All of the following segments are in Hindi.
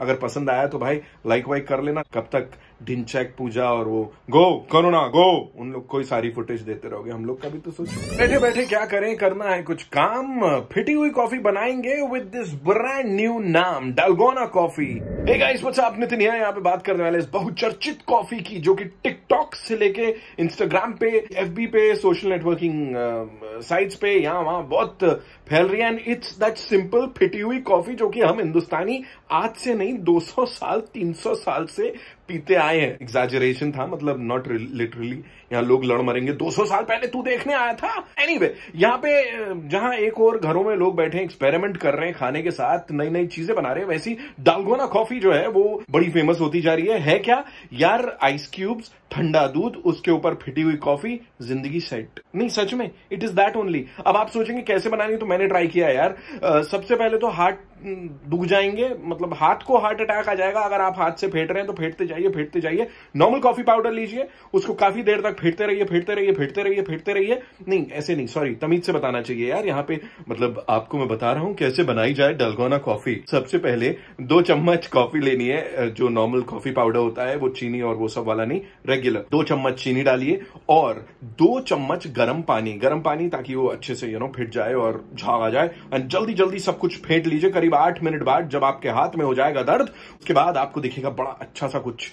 अगर पसंद आया तो भाई लाइक वाइक कर लेना। कब तक ढिंचैक पूजा और वो गो करो ना गो उन लोग कोई सारी फुटेज देते रहोगे, हम लोग का भी तो सोचो। बैठे बैठे क्या करें, करना है कुछ काम, फिटी हुई कॉफी बनाएंगे विद दिस ब्रांड न्यू नाम dalgona coffee. Hey guys what's up, Nitin यहाँ पे बात करने वाले इस बहुचर्चित कॉफी की जो कि टिकटॉक से लेके इंस्टाग्राम पे, एफबी पे, सोशल नेटवर्किंग साइट्स पे यहाँ वहां बहुत फैल रही है। एंड इट्स दैट सिंपल फिटी हुई कॉफी जो कि हम हिंदुस्तानी आज से नहीं 200 साल 300 साल से पीते आए हैं। एग्जैजरेशन था, मतलब नॉट लिटरली। यहाँ लोग लड़ मरेंगे 200 साल पहले तू देखने आया था। एनीवे, यहाँ पे जहां एक और घरों में लोग बैठे एक्सपेरिमेंट कर रहे हैं खाने के साथ, नई नई चीजें बना रहे हैं, वैसी डालगोना कॉफी जो है वो बड़ी फेमस होती जा रही है क्या यार? आइस क्यूब्स, ठंडा दूध, उसके ऊपर फिटी हुई कॉफी, जिंदगी सेट। नहीं सच में इट इज दैट ओनली। अब आप सोचेंगे कैसे बनानी, तो मैंने ट्राई किया यार। सबसे पहले तो हाथ दुख जाएंगे, मतलब हाथ को हार्ट अटैक आ जाएगा अगर आप हाथ से फेंट रहे हैं तो फेंटते जाइए। नॉर्मल कॉफी पाउडर लीजिए, उसको काफी देर तक फेंटते रहिए। नहीं ऐसे नहीं, सॉरी, तमीज से बताना चाहिए यार यहाँ पे। मतलब आपको मैं बता रहा हूं कैसे बनाई जाए डालगोना कॉफी। सबसे पहले 2 चम्मच कॉफी लेनी है, जो नॉर्मल कॉफी पाउडर होता है, वो चीनी और वो सब वाला नहीं, रेगुलर। 2 चम्मच चीनी डालिए और 2 चम्मच गर्म पानी, ताकि वो अच्छे से फिट जाए और झाग आ जाए। एंड जल्दी सब कुछ फेंट लीजिए। करीब 8 मिनट बाद जब आपके हाथ में हो जाएगा दर्द, उसके बाद आपको दिखेगा बड़ा अच्छा सा कुछ,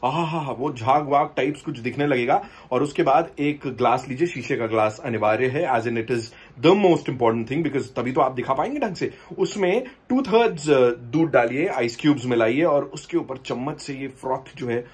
वो झाग वाग टाइप्स कुछ दिखने लगेगा। और उसके बाद एक ग्लास लीजिए, शीशे का ग्लास अनिवार्य है, as in it is the most important thing, because तभी तो आप दिखा पाएंगे ढंग से। उसमें 2/3 दूध डालिए, आइस क्यूब्स मिलाइए और उसके ऊपर चम्मच से ये फ्रॉथ जो है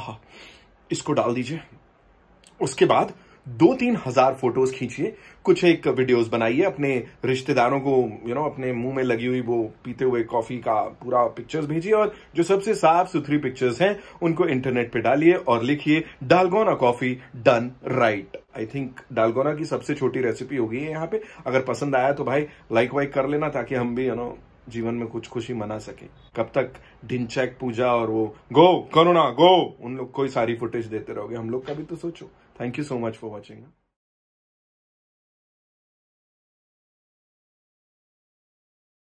इसको डाल दीजिए। उसके बाद 2-3 हजार फोटोज खींचिए, कुछ एक वीडियोस बनाइए, अपने रिश्तेदारों को अपने मुंह में लगी हुई वो पीते हुए कॉफी का पूरा पिक्चर्स भेजिए, और जो सबसे साफ सुथरी पिक्चर्स हैं उनको इंटरनेट पे डालिए और लिखिए dalgona coffee done right. I think dalgona की सबसे छोटी रेसिपी होगी यहाँ पे। अगर पसंद आया तो भाई लाइक वाइक कर लेना, ताकि हम भी जीवन में कुछ खुशी मना सके। कब तक ढिंचैक पूजा और वो गो करो ना गो उन लोग कोई सारी फुटेज देते रहोगे, हम लोग का भी तो सोचो। Thank you so much for watching.